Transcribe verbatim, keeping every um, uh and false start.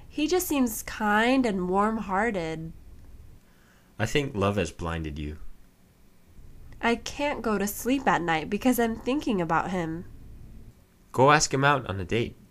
He just seems kind and warm-hearted. I think love has blinded you. I can't go to sleep at night because I'm thinking about him. Go ask him out on a date.